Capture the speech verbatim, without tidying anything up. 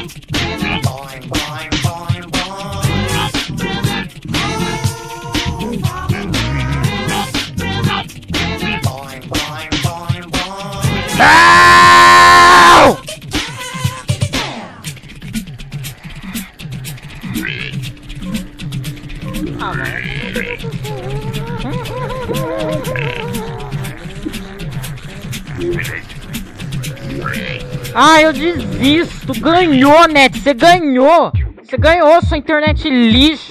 Não! Ah, eu desisto. Ganhou, Net. Você ganhou. Você ganhou, sua internet lixo.